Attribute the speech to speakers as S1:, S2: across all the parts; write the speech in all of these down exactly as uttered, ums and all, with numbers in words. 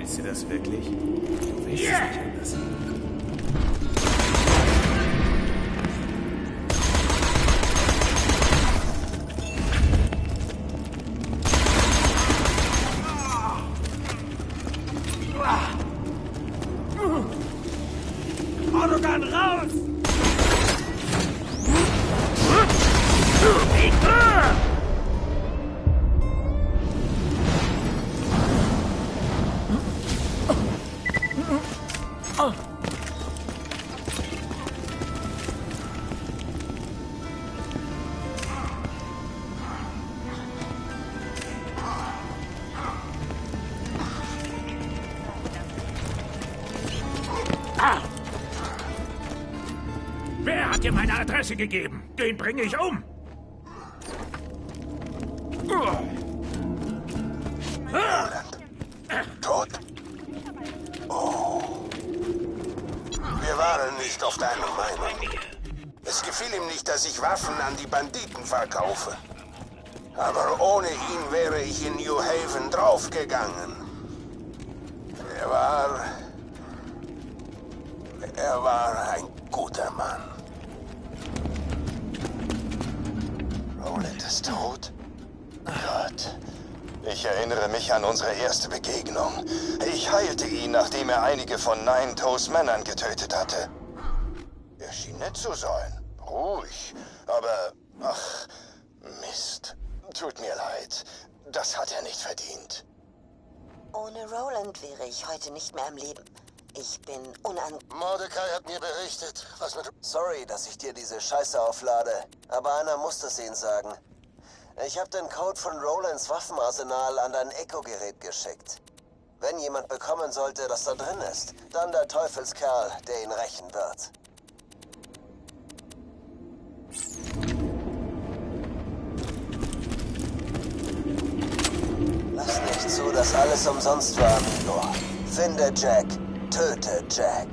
S1: Willst du das wirklich? Du willst yeah. es nicht anders.
S2: Autogan raus!
S3: Wer hat dir meine Adresse gegeben? Den bringe ich um.
S4: Roland. Tot? Oh. Wir waren nicht auf deiner Meinung. Es gefiel ihm nicht, dass ich Waffen an die Banditen verkaufe. Aber ohne ihn wäre ich in New Haven draufgegangen. Er war... Er war ein guter Mann.
S5: Roland ist tot? Gott. Ich erinnere mich an unsere erste Begegnung. Ich heilte ihn, nachdem er einige von Nine Toes Männern getötet hatte. Er schien nett zu sein. Ruhig. Aber, ach, Mist. Tut mir leid. Das hat er nicht verdient.
S6: Ohne Roland wäre ich heute nicht mehr am Leben. Ich bin unan...
S5: Mordecai hat mir berichtet, was mit...
S7: Sorry, dass ich dir diese Scheiße auflade, aber einer muss das ihnen sagen. Ich habe den Code von Rolands Waffenarsenal an dein Echo-Gerät geschickt. Wenn jemand bekommen sollte, dass da drin ist, dann der Teufelskerl, der ihn rächen wird. Lass nicht zu, dass alles umsonst war, Amigo. Finde Jack. Töte Jack.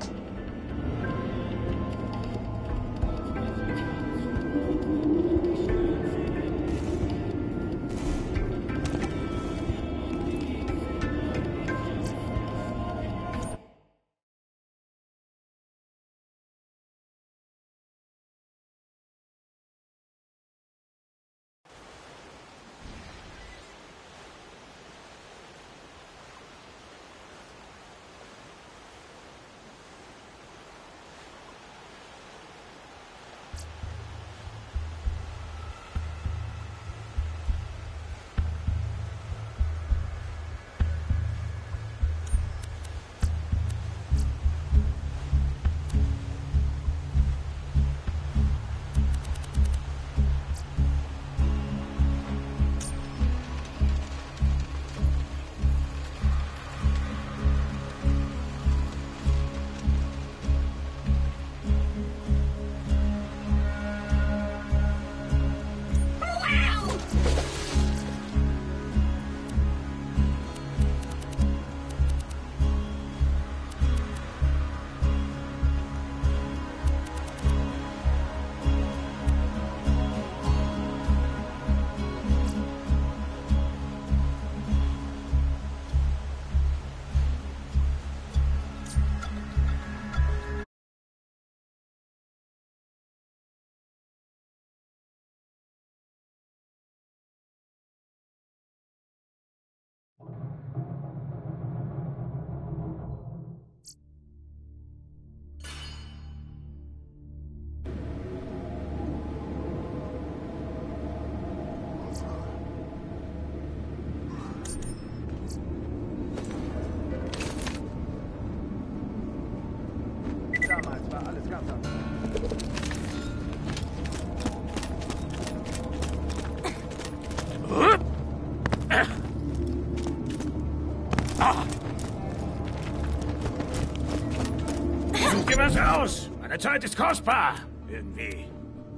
S3: Such dir was aus! Meine Zeit ist kostbar! Irgendwie.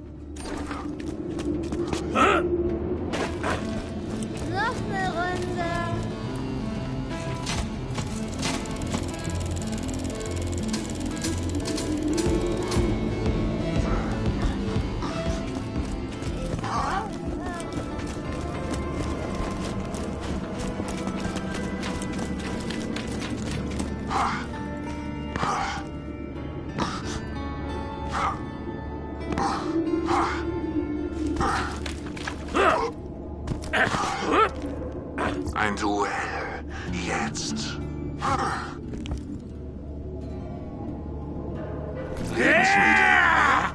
S3: Hä?
S8: Noch eine Runde.
S4: Ein Duell. Jetzt. Lebensmittel.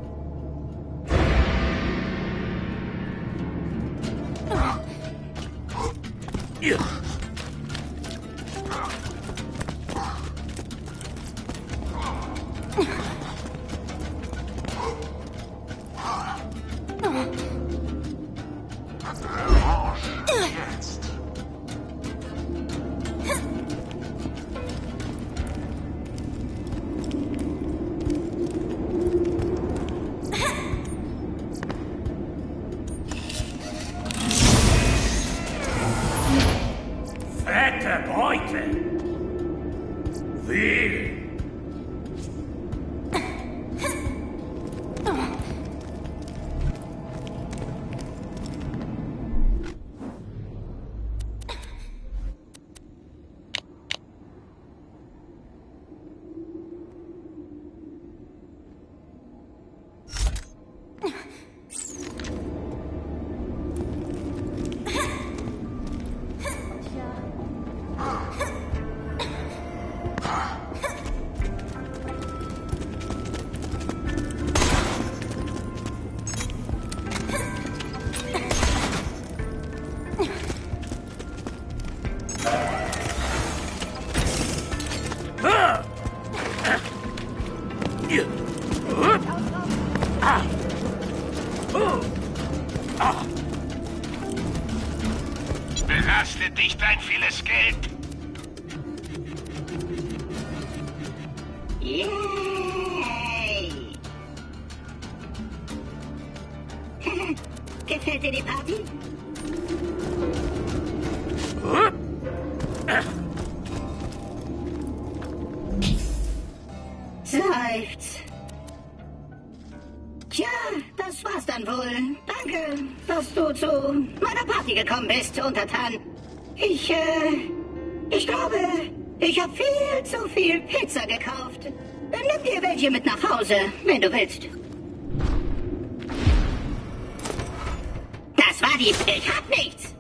S4: Jetzt.
S3: Fette Beute! Viel!
S2: Belastet dich dein vieles Geld?
S8: Yay! Gefällt dir die Party? Seufz. Tja, das war's dann wohl. Danke, dass du zu meiner Party gekommen bist, Untertan. Ich, äh, ich glaube, ich habe viel zu viel Pizza gekauft. Nimm dir welche mit nach Hause, wenn du willst. Das war die... Ich hab nichts.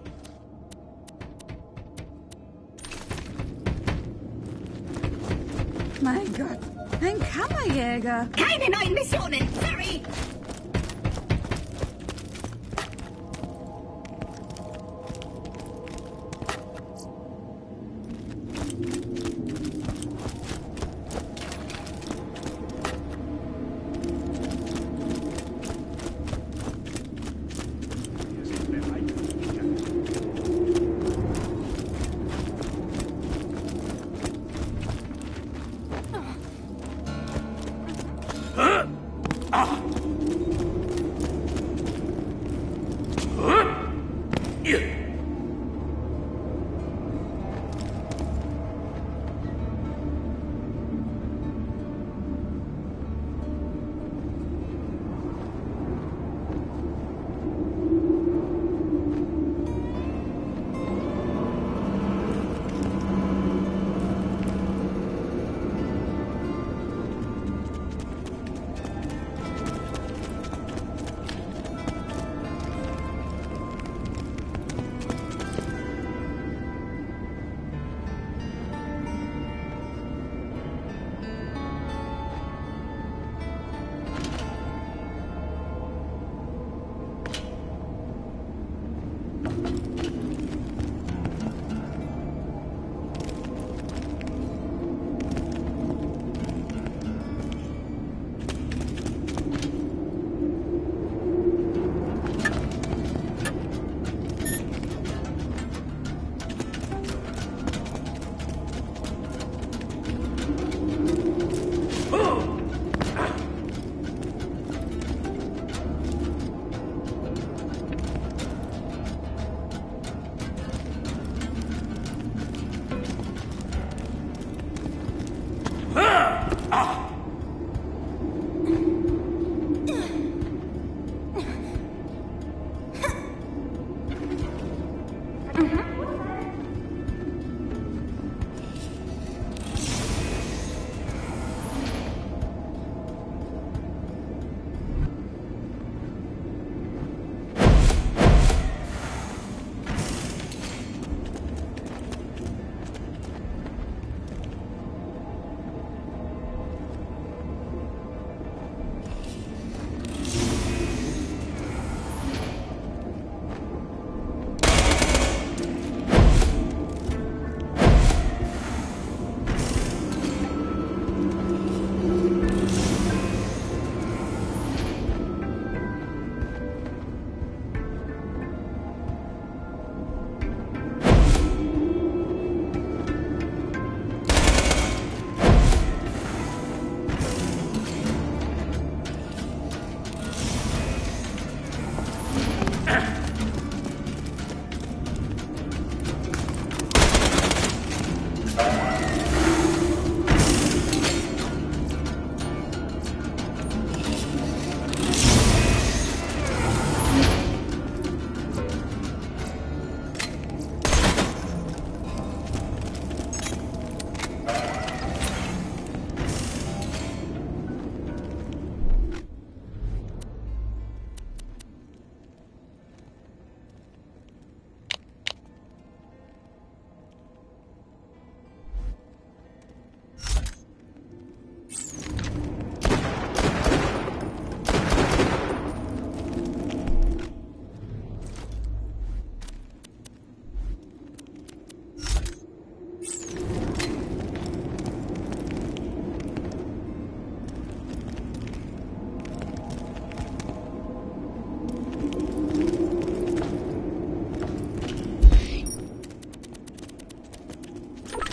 S9: Mein Gott, ein Kammerjäger.
S8: Keine neuen Missionen, sorry.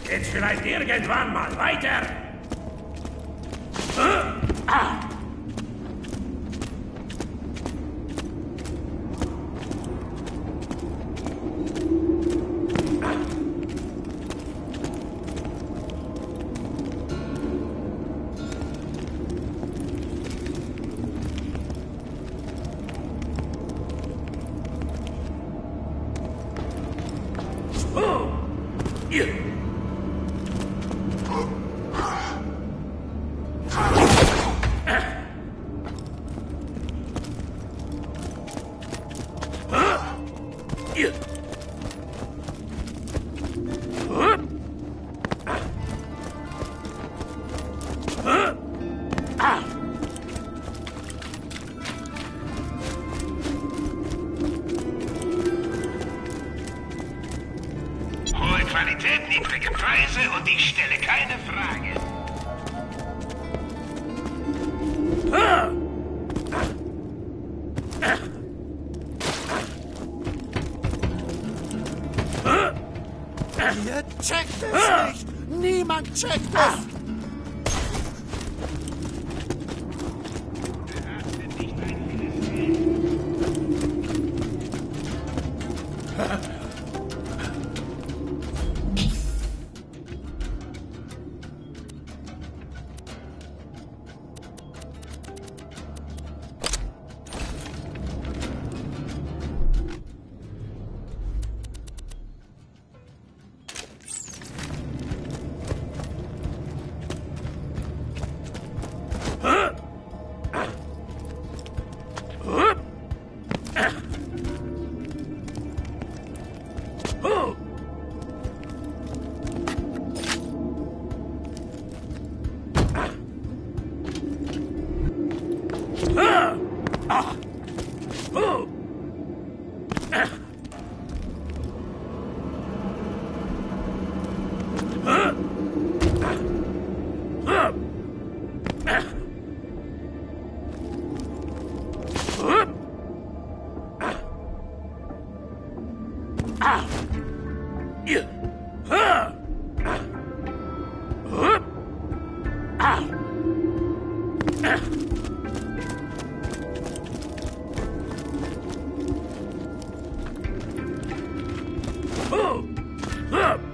S3: Geht's vielleicht irgendwann mal weiter? Äh, ah.
S2: Qualität, niedrige Preise und ich stelle keine Frage.
S1: Ihr checkt es nicht! Niemand checkt es!
S3: Huh!